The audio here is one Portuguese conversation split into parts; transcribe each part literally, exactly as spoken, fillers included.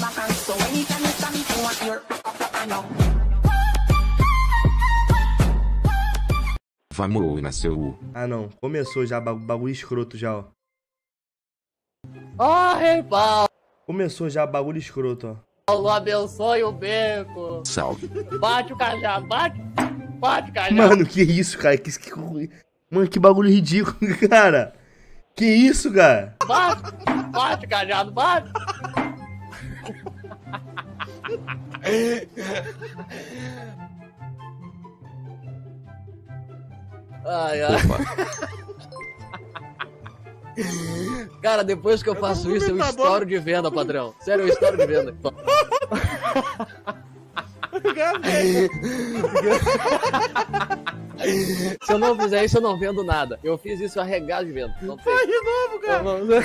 Vamos, nasceu. Ah, não. Começou já, bagu- bagulho escroto já, ó. Ó, Rei Paulo, Começou já, bagulho escroto, Paulo, abençoe o beco. Salve. Bate o cajado, bate, bate o ó. cajado. Mano, que isso, cara? Que, que... Mano, que bagulho ridículo, cara. Que isso, cara? Bate, bate o cajado, bate. Ai, ai. Cara, depois que eu faço isso, eu estouro de venda, padrão. Sério, eu estouro de venda. Se eu não fizer isso, eu não vendo nada. Eu fiz isso arregado de venda. Não tem. Vai de novo, cara.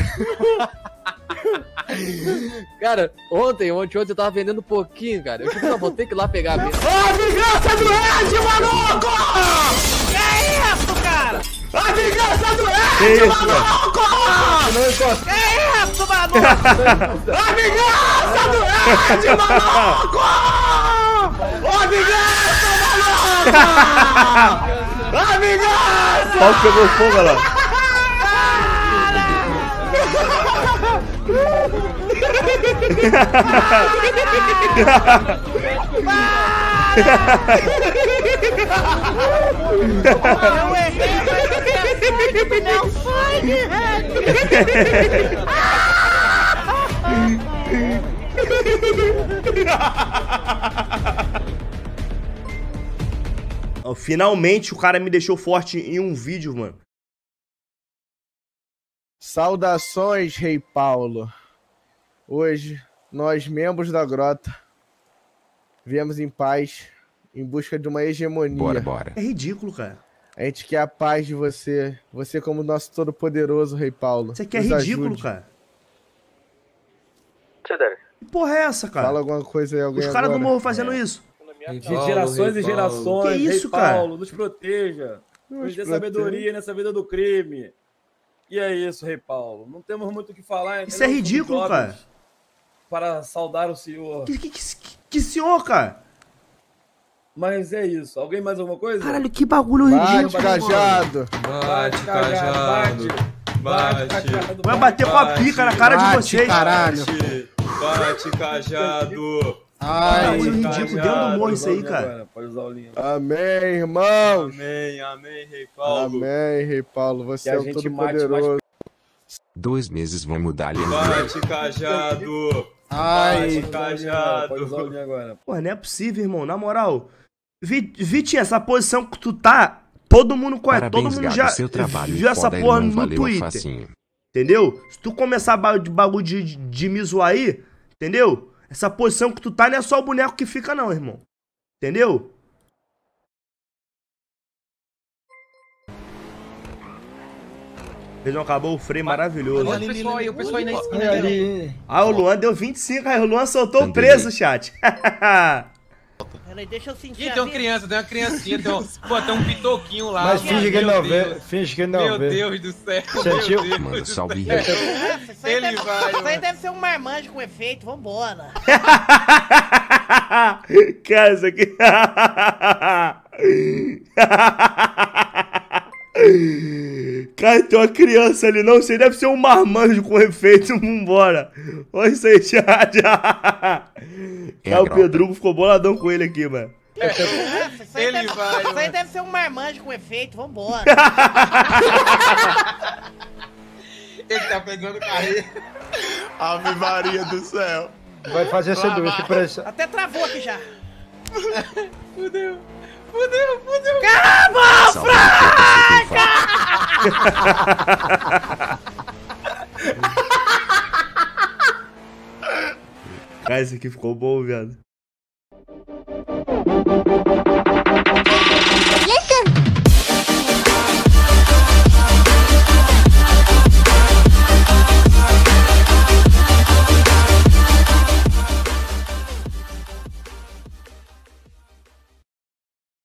Cara, ontem, ontem, ontem eu tava vendendo pouquinho, cara. Eu tipo, não, vou ter que ir lá pegar a venda. A vingança do Ed, maluco! Que isso, cara? A vingança do Que Ed, isso, cara? maluco! Não encosta. Que isso, maluco? A vingança do Ed, maluco! A vingança, maluco! A vingança! Pau pegou fogo, olha lá. Eu errei, mas meu sangue, Ó, finalmente o cara me deixou forte em um vídeo, mano. Saudações, Rei Paulo. Hoje, nós, membros da Grota, viemos em paz, em busca de uma hegemonia. Bora, bora. É ridículo, cara. A gente quer a paz de você, você como nosso todo-poderoso Rei Paulo. Isso aqui é Nos ridículo, ajude. cara. Que porra é essa, cara? Fala alguma coisa aí, alguém Os caras do agora. morro fazendo isso. De gerações e gerações, Que isso, Rei Paulo, cara? nos proteja. Nos Nos dê proteja. sabedoria nessa vida do crime. E é isso, Rei Paulo. Não temos muito o que falar. Isso é nós somos ridículo, jovens cara. Para saudar o senhor. Que, que, que, que senhor, cara? Mas é isso. Alguém mais alguma coisa? Caralho, que bagulho Bate, ridículo, mano. cajado. Bate, cajado. Bate, cajado. Vai bater com a pica na cara de vocês. caralho. Bate, cajado. Ai, Bagulho ridículo dentro do morro isso aí, cara. Pode usar o linha. amém, irmãos. Amém, amém, Rei Paulo. Amém, Rei Paulo. Você Que a é o gente mate todo-poderoso. Dois meses vão mudar ali. Bate, cajado. Ai, Bate, cajado. Pode usar o linha agora. Pô, não é possível, irmão. Na moral. Vi- Vitinho, essa posição que tu tá, todo mundo conhece. Todo Parabéns, mundo Gabi, já seu trabalho viu essa foda, porra irmão, no valeu a Twitter. facinho. Entendeu? Se tu começar ba- de bagulho de, de, de me zoar aí, entendeu? Essa posição que tu tá não é só o boneco que fica, não, irmão. Entendeu? Feijão, acabou o freio maravilhoso. Olha o pessoal aí, o pessoal aí na esquina. ali, Ah, o Luan deu vinte e cinco, aí o Luan soltou Também. preso, chat. Peraí, deixa eu sentir. Ih, a tem uma vida. criança, tem uma criancinha, tem um, pô, tem um pitoquinho lá. Mas mano. finge que ele Meu não vê. Deus. Finge que ele não Meu vê. Deus do céu. Sentiu? Meu Deus Manda do salve, céu. Nossa, isso aí Ele deve, vai, isso aí mano. deve ser um marmanjo com efeito, vambora. Cara, isso aqui. Cara, tem uma criança ali, não sei, deve ser um marmanjo com efeito, vambora. Olha isso aí, chat. É Cara, a o grota. Pedrugo ficou boladão com ele aqui, mano. Nossa, isso aí, Ele deve, vai, isso aí mano. deve ser um marmanjo com efeito, vambora. Ele tá pegando carreira. Ave Maria do céu. Vai fazer sanduíche pra essa. Até travou aqui já. Fudeu. Fudeu, fudeu. Salve, quem Cara, isso aqui ficou bom, viado. Listen.